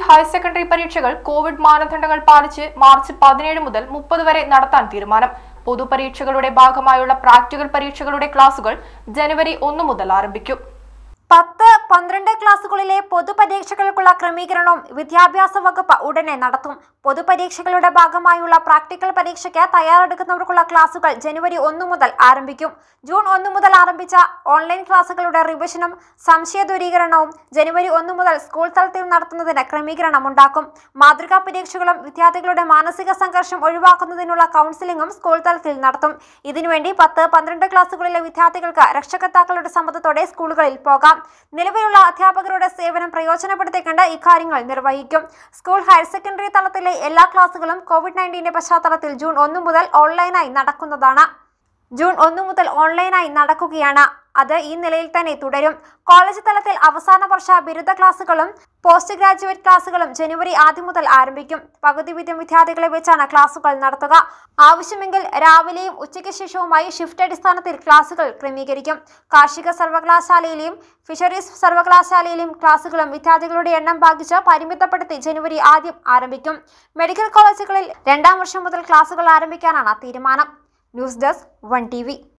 Higher secondary പരീക്ഷകൾ Covid മാനദണ്ഡങ്ങൾ പാലിച്ച് മാർച്ച് 17 മുതൽ 30 വരെ നടത്താൻ തീരുമാനം. പൊതുപരീക്ഷകളുടെ ഭാഗമായുള്ള പ്രാക്ടിക്കൽ പരീക്ഷകളുടെ ക്ലാസുകൾ ജനുവരി 1 മുതൽ ആരംഭിക്കും. 10-12 ക്ലാസുകളിലെ പൊതുപരീക്ഷകൾക്കുള്ള ക്രമീകരണവും വിദ്യാഭ്യാസ വകുപ്പ് ഉടനെ നടത്തും. പൊതുപരീക്ഷകളുടെ ഭാഗമായുള്ള പ്രാക്ടിക്കൽ പരീക്ഷയ്ക്ക് തയ്യാറെടുക്കുന്നവർക്കുള്ള ക്ലാസുകൾ ജനുവരി 1 മുതൽ ആരംഭിക്കും. ജൂൺ 1 മുതൽ ആരംഭിച്ച ഓൺലൈൻ ക്ലാസുകളുടെ റിവിഷനും സംശയ ദൂരീകരണവും ജനുവരി 1 മുതൽ സ്കൂൾ തലത്തിൽ നടത്തുന്നതിന് ക്രമീകരണമുണ്ടാക്കും. മാതൃകാ പരീക്ഷകളും വിദ്യാർത്ഥികളുടെ മാനസിക സംഘർഷം ഒഴിവാക്കുന്നതിനുള്ള കൗൺസിലിംഗും സ്കൂൾ തലത്തിൽ നടത്തും. ഇതിനുവേണ്ടി 10-12 ക്ലാസുകളിലെ വിദ്യാർത്ഥികൾക്ക് രക്ഷകർത്താക്കളുടെ സമ്മതത്തോടെ സ്കൂളുകളിൽ പോകാം. നിലവിലുള്ള അധ്യാപകരുടെ സേവനം പ്രയോജനപ്പെടുത്തിക്കൊണ്ട് ഇക്കാര്യങ്ങൾ നിർവഹിക്കും. സ്കൂൾ ഹയർ സെക്കൻഡറി തലത്തിലെ എല്ലാ ക്ലാസുകളും കോവിഡ്-19 പശ്ചാത്തലത്തിൽ ജൂൺ 1 മുതൽ ഓൺലൈനായി നടക്കുകയാണ്. അത് ഈ നിലയിൽ തന്നെ തുടരും. കോളേജ് തലത്തിൽ അവസാന വർഷ ബിരുദ ക്ലാസുകളും പോസ്റ്റ് ഗ്രാജുവേറ്റ് ക്ലാസുകളും ജനുവരി 1 മുതൽ ആരംഭിക്കും. പകുതി വീതം വിദ്യാർത്ഥികളെ വെച്ചാണ് ക്ലാസുകൾ നടത്തുക. ആവശ്യമെങ്കിൽ രാവിലെയും ഉച്ചയ്ക്ക് ശേഷവുമായി ഷിഫ്റ്റ് അടിസ്ഥാനത്തിൽ ക്ലാസുകൾ ക്രമീകരിക്കും. കാർഷിക സർവകലാശാലയിലെയും ഫിഷറീസ് സർവകലാശാലയിലെയും ക്ലാസുകളും വിദ്യാർത്ഥികളുടെ എണ്ണം ഭാഗിച്ച് പരിമിതപ്പെടുത്തി ജനുവരി 1 ആരംഭിക്കും. മെഡിക്കൽ കോളേജുകളിൽ 2ാം വർഷം മുതൽ ക്ലാസുകൾ ആരംഭിക്കാനാണ് തീരുമാനം. News desk 1 TV.